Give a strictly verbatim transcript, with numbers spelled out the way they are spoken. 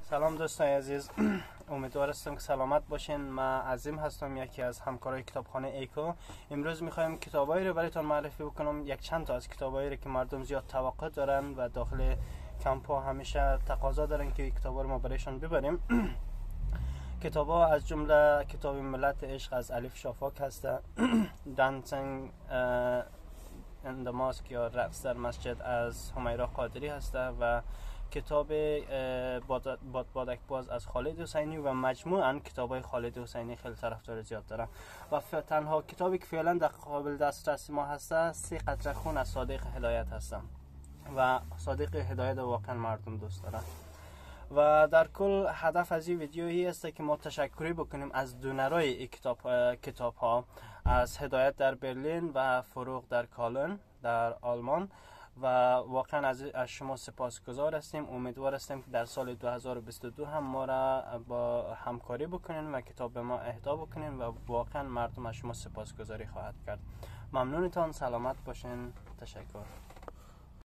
سلام دوستان عزیز، امیدوار هستم که سلامت باشین. من عظیم هستم، یکی از همکارای کتابخانه ایکو. امروز میخوایم کتابایی رو برایتون معرفی بکنم، یک چند تا از کتابایی رو که مردم زیاد توقع دارن و داخل کمپ‌ها همیشه تقاضا دارن که کتابا رو ما برایشون ببریم. کتابا از جمله کتاب ملت عشق از الف شافاک هسته، دانسینگ ان د ماسک یا رقص در مسجد از همیرا قادری هسته و کتاب بادبادک باز از خالد حسینی و مجموعاً کتابای خالد حسینی خیلی طرفدار زیاد داره و تنها کتابی که فعلا در قابل دسترس ما هسته سه قطره خون از صادق هدایت هستم و صادق هدایت واقعا مردم دوست داره. و در کل هدف از این ویدیویی است که ما تشکری بکنیم از دونرای کتاب کتاب ها، از هدایت در برلین و فروغ در کالن در آلمان، و واقعا از شما سپاسگزار هستیم. امیدوار هستیم که در سال دو هزار و بیست و دو هم ما را با همکاری بکنین و کتاب به ما اهدا بکنین و واقعا مردم از شما سپاسگزاری خواهد کرد. ممنونتان، سلامت باشین، تشکر.